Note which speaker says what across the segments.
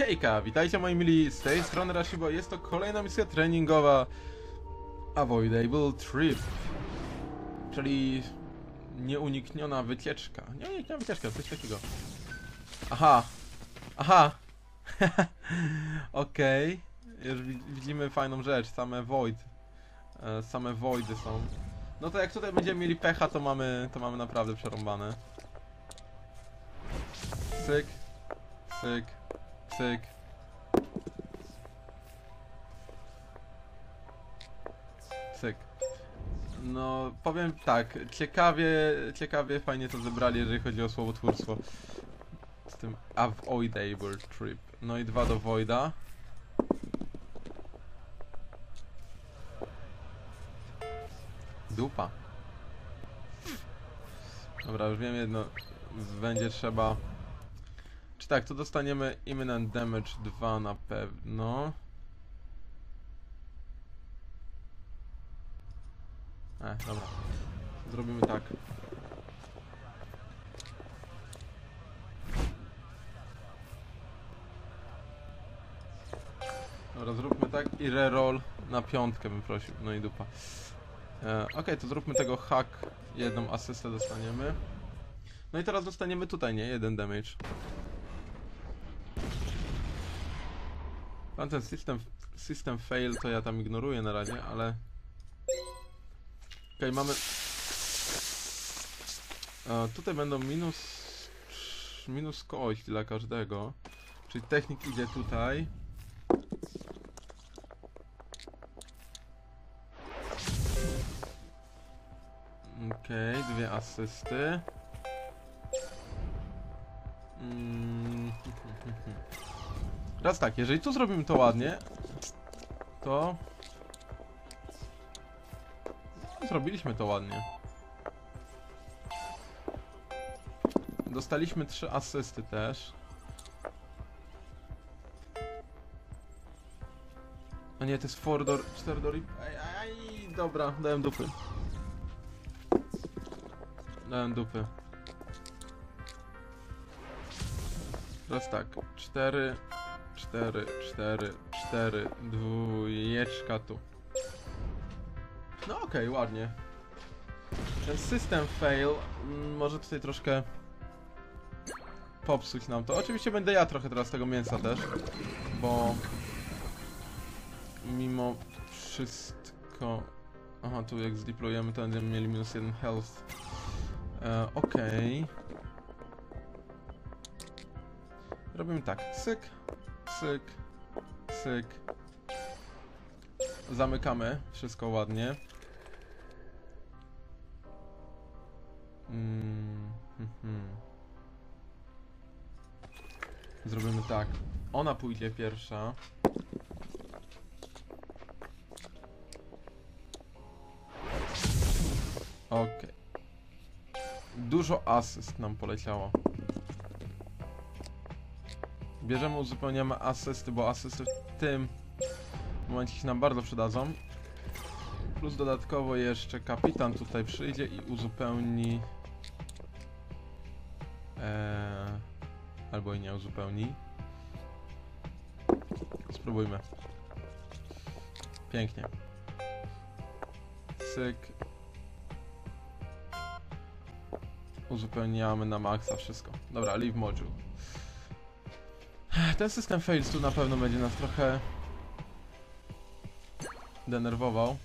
Speaker 1: Hejka, witajcie moi mili, z tej strony Rashibo. Jest to kolejna misja treningowa Avoidable Trip, czyli nieunikniona wycieczka. Nieunikniona wycieczka, coś takiego. Aha. Okej. Już widzimy fajną rzecz, same voidy są. No to jak tutaj będziemy mieli pecha, to mamy naprawdę przerąbane. Cyk, cyk, cyk. Cyk. No, powiem tak, ciekawie fajnie to zebrali, jeżeli chodzi o słowotwórstwo. Z tym Avoidable Trip. No i 2 do Voida. Dupa. Dobra, już wiem jedno. Będzie trzeba... Czy tak, tu dostaniemy Imminent Damage 2 na pewno. Dobra. Zrobimy tak. Dobra, zróbmy tak i reroll na 5 bym prosił. No i dupa. Okej, to zróbmy tego hack. Jedną asystę dostaniemy. No i teraz dostaniemy tutaj, nie? 1 damage. Ten system fail to ja tam ignoruję na razie, ale... Okej, mamy... tutaj będą minus kość dla każdego. Czyli technik idzie tutaj. Okej, 2 asysty. Raz tak, jeżeli tu zrobimy to ładnie, to... Zrobiliśmy to ładnie. Dostaliśmy 3 asysty też. A nie, to jest 4 door... Aj, dobra, dałem dupy. Teraz tak, 4, dwójeczka tu. No okej, ładnie. Ten system fail może tutaj troszkę popsuć nam to. Oczywiście będę ja trochę teraz tego mięsa też, bo mimo wszystko... Aha, tu jak zdeployujemy, to będziemy mieli minus 1 health. Okej. Robimy tak, cyk, cyk, cyk. Zamykamy wszystko ładnie. Zrobimy tak. Ona pójdzie pierwsza. Okej. Dużo asyst nam poleciało. Bierzemy, uzupełniamy asysty, bo asysty w tym momencie się nam bardzo przydadzą. Plus dodatkowo jeszcze kapitan tutaj przyjdzie i uzupełni... albo i nie uzupełni. Spróbujmy. Pięknie. Cyk. Uzupełniamy na maksa wszystko. Dobra, leave module. Ten system fails tu na pewno będzie nas trochę denerwował.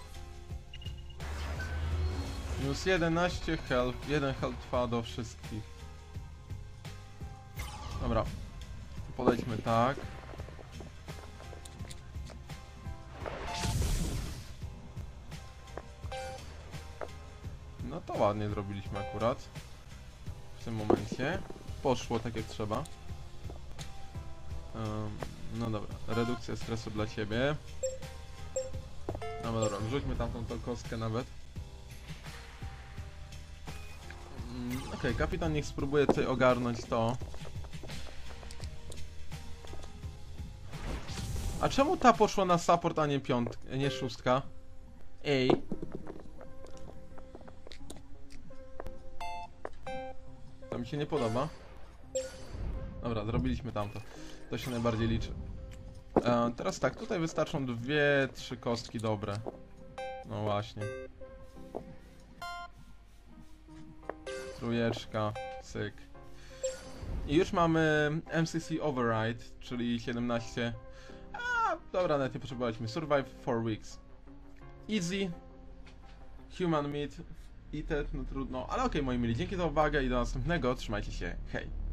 Speaker 1: Minus 11 health, 1 health trwa do wszystkich. Dobra, podejdźmy tak. No to ładnie zrobiliśmy akurat. W tym momencie. Poszło tak jak trzeba. No dobra, redukcja stresu dla ciebie. No dobra, wrzućmy tamtą kostkę nawet. Okej, kapitan niech spróbuje tutaj ogarnąć to. A czemu ta poszła na support, a nie nie 6? Ej. To mi się nie podoba. Dobra, zrobiliśmy tamto. To się najbardziej liczy. Teraz tak, tutaj wystarczą 2-3 kostki dobre. No właśnie. Trójeczka, syk. I już mamy MCC Override, czyli 17. Dobra, nawet nie potrzebowaliśmy. Survive 4 weeks. Easy. Human meat. Eat it, no trudno. Ale okej, moi mili, dzięki za uwagę i do następnego. Trzymajcie się. Hej.